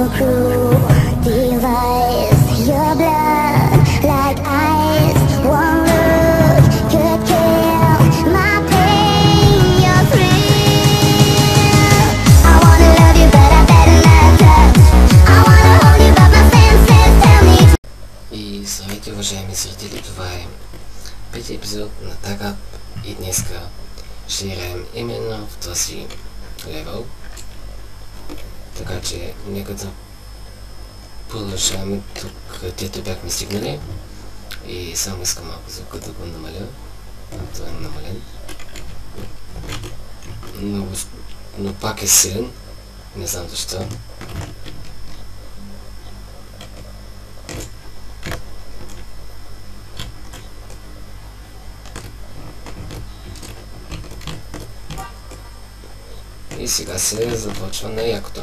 Your crew devised your blood like ice. One look could kill my pain. You're thrill. I wanna love you, but I better not touch. I wanna hold you, but my senses tell me to. И здравейте, уважаеми зрители, това е пети епизод на Tag Up и днеска ще играем именно в този левел. Така че нека да продължаваме тук, където бяхме стигнали. И само искам малко звука да го намаля. Това е намален. Но пак е силен. Не знам защо. И сега се започва на якото.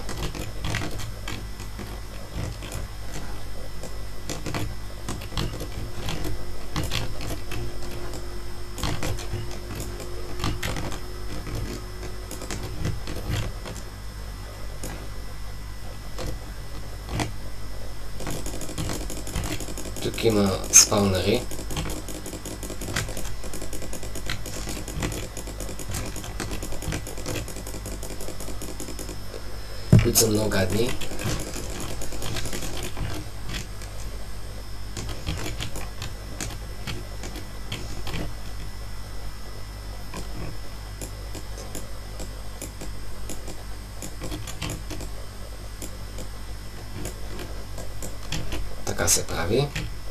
Тук има спаунери. Които са много гадни. Така се прави.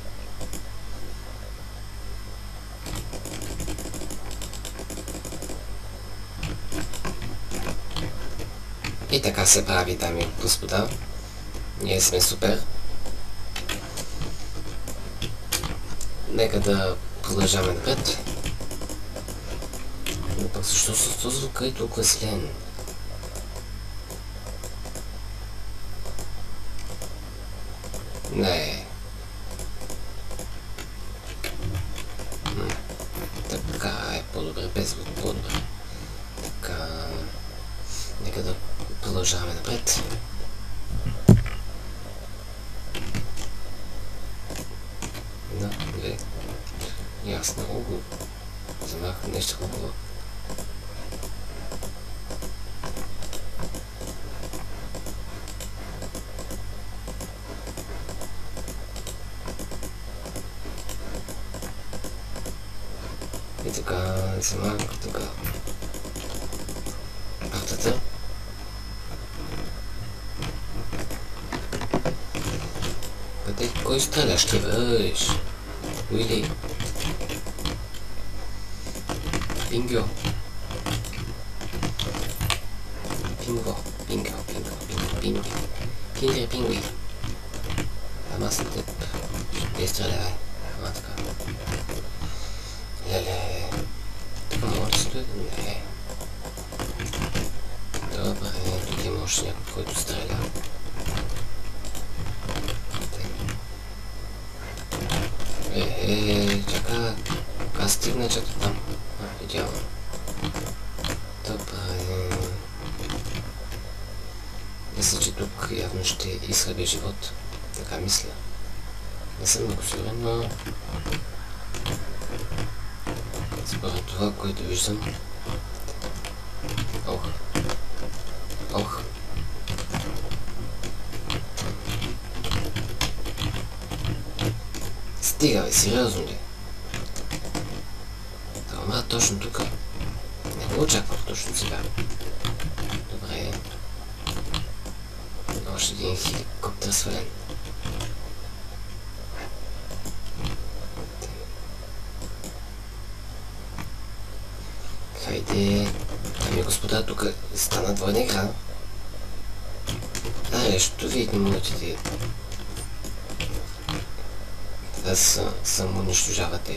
И така се прави, дами и господа. Ние сме супер. Нека да продължаваме напред. Но пък защо с този звука е толкова силен? Не. Така е по-добре, без звук по-добре. Така. Нека да продължаваме напред. Да, две. Ясно, много вземах нещо хубаво. И така, вземах тук партата. Кой стреля? Ще върш? Уили? Пинго? Пинго? Киндер пингви? Ама съм теб. Де стреляй? Ама така. Леле. Тук може да стои? Не. Добре, тук има още някой, който стреля. Чака, кога стигна чак там? Идеално. Добре. Мисля, че тук явно ще изхъби живот. Така мисля. Не съм много сигурен, но според това, което виждам. Ох. Ох. Стига, бе, сериозно ли? Да умра точно тук. Не го очаквах точно сега. Добре. Още един хеликоптер свален. Хайде. Ами господа, тук стана двойна игра. Нещо видно можете да самоунищожавате.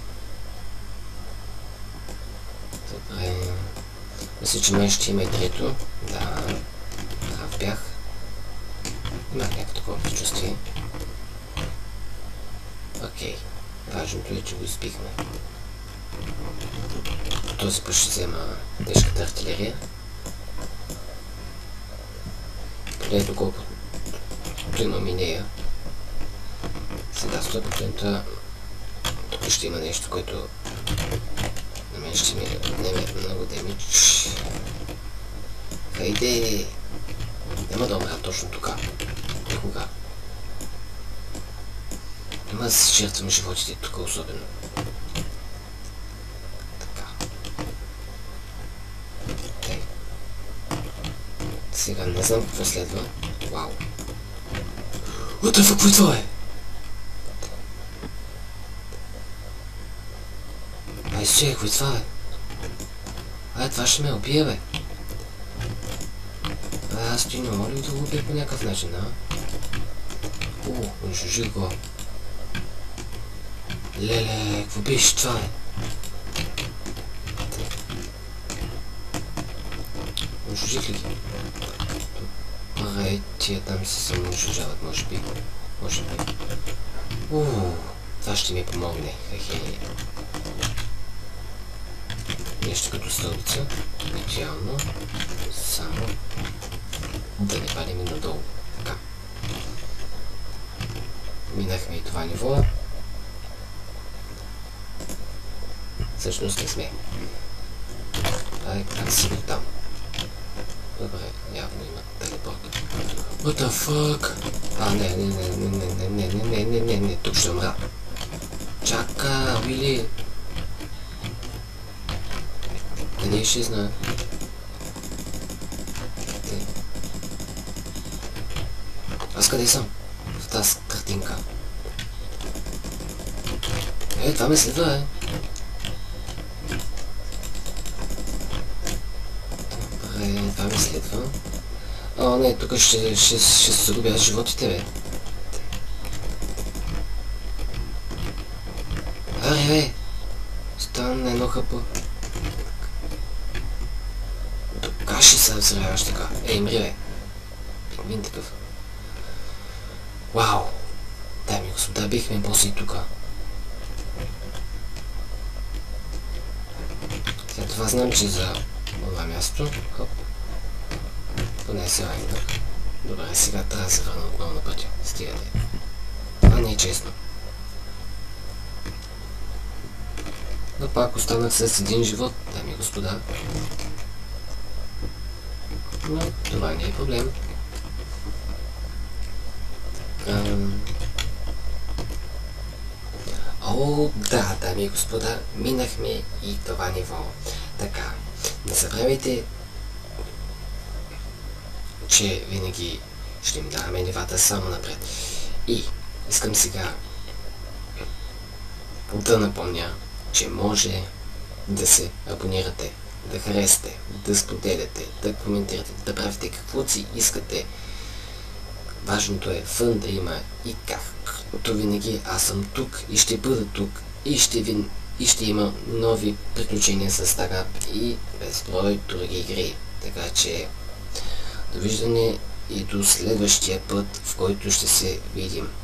Добре. Мисля, че май ще има и трето. Да. Прав бях. Имах някакво такова предчувствие. Окей. Важното е, че го изпихме. Този път ще взема тежката артилерия. Поне доколкото Както имам и нея. Сега 100% тук ще има нещо, което на мен ще ми отнеме много демидж. Хайде! Няма да умра точно тук. Никога. Няма да си жертвам животите тук особено. Така. Тъй. Сега не знам какво следва. Вау. What the fuck, какво е това е? Ай, че, какво е това е? Ай, това ще ме убие, бе. Аз ти не мога ли да го убия по някакъв начин, а? Унищожих го. Леле, какво беше това, бе? Унищожих ли ги? Добре, тия там се самоунищожават, може би. Може би. Това ще ми помогне. Хе-хе. Нещо като стълбица. Идеално. Само да не падим и надолу. Така. Минахме и това ниво. Всъщност не сме. Ай, как си го там? Добре, явно има телепорт. What the fuck? Не, тук ще умра. Чака, Уили! Да не изчезна. Аз къде съм? В тази картинка. Това ме следва, е. Добре, това ме следва. О, не, тук ще се загубя животите, бе. Аре, бе! Стана на едно хъпо. Тук ще се взряваш така. Ей, мри, бе. Пигмин такъв. Вау! Дами и господа, бихме после и тука. След това знам, че за това място. Хоп. Поне се вайнах. Добре, сега трябва да се върна отново на пътя. Стигате. Това не е честно. Но пак останах с един живот, дами и господа. Но това не е проблем. О, да, дами и господа, минахме и това ниво. Така, не забравяйте, че винаги ще им даваме нивата само напред. И искам сега да напомня, че може да се абонирате, да харесате, да споделяте, да коментирате, да правите каквото си искате. Важното е фън да има и както винаги аз съм тук и ще бъда тук и ще има нови приключения с Tagap и безброй други игри. Така че довиждане и до следващия път, в който ще се видим.